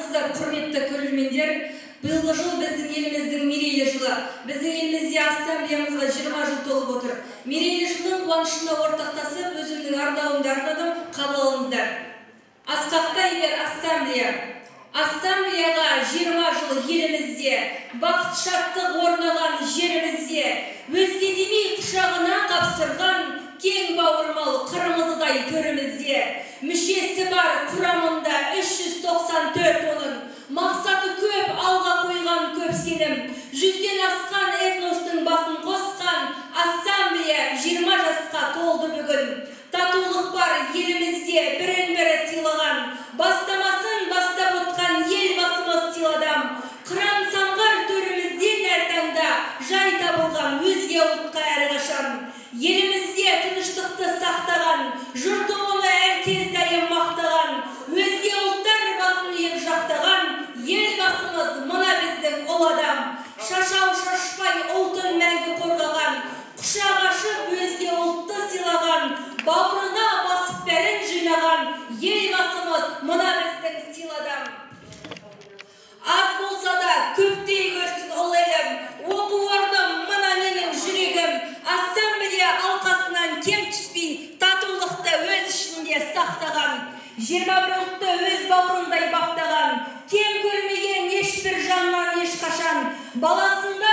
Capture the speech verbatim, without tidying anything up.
Армысыздар, құрметті көрермендер. Биылғы жыл біздің еліміздің мерейлі жылы. Біздің елімізде ассамблеямызға жиырма жыл толып отыр. Мерейлі жылдың қуанышына ортақтасып, өзімнің ардауымды арнадым, қабыл алыңыздар. Асқақтай бер ассамблея. Ассамблеяға жиырма жыл елімізде, бақыт шаттық орнаған жерімізде, өзге демей құшағына қапсырған кең бауырмал қырмызыдай төрімізде, мүшесі бар құрамында үш жүз тоқсан төрт оның, мақсаты көп, алға қойған көп сенім, жүзден асқан этностың басын қосқан ассамблея жиырма жасқа толды бүгін. Татулық бар елімізде, бірін-бірі сыйлаған, бастамасын бастап отқан ел басымыз сыйладам. Қыран самғар төрімізден әр таңда жай табылған өзге ұлтқа әрқашан. Елімізде тыныштықты сақтаған, жұрты оны әркез дайым мақтаған, өзге ұлттар басын иіп жақтаған, ел басымыз мына біздің ұл адам. Шашау шашпай ұлтын мәңгі қорғаған, құшақ ашып өзге ұлтты сыйлаған, бауырына басып бәрін жинаған, ел басымыз мына біздің сыйладам. Аз болса да көптей көрсін ұл елім, оқу орным мына менің жүрегім, ассамблея алқасынан кем түспей, татулықты өз ішінде сақтаған, жиырма бір ұлтты өз бауырындай баптаған, кем көрмеген ешбір жаннан ешқашан, баласында